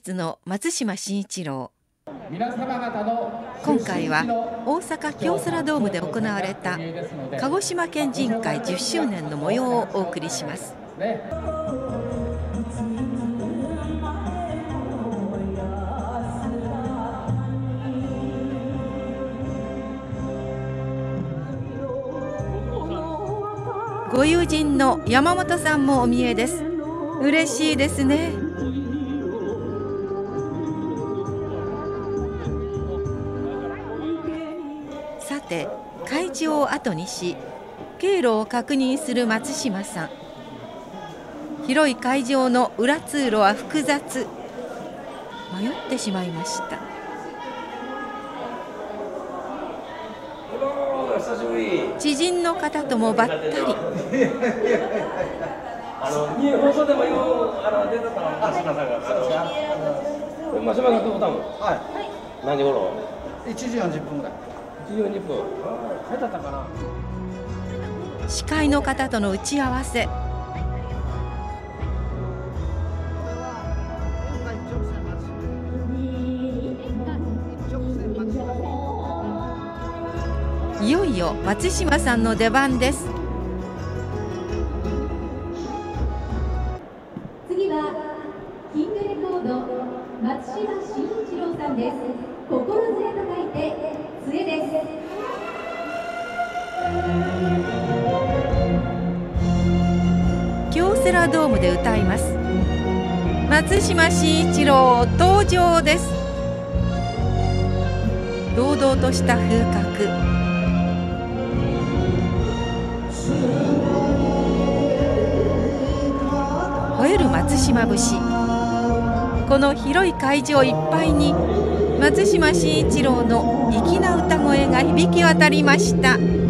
出の松島新一郎。 皆様方の今回は大阪京セラドームで行われた鹿児島県人会10周年の模様をお送りします。ご友人の山本さんもお見えです。嬉しいですね。さて、会場を後にし経路を確認する松島さん。広い会場の裏通路は複雑。迷ってしまいました。知人の方ともばったり。 放送でも出てたの松島さんが。松島がどこだもん。はい。何時頃？1時40分ぐらい。1時40分。帰ったかな。 司会の方との打ち合わせ。いよいよ松島さんの出番です。 次はキングレコード松島新一郎さんです。心杖と書いて杖です。 京セラドームで歌います。松島新一郎登場です。堂々とした風格。吠える松島節。この広い会場いっぱいに松島新一郎の粋な歌声が響き渡りました。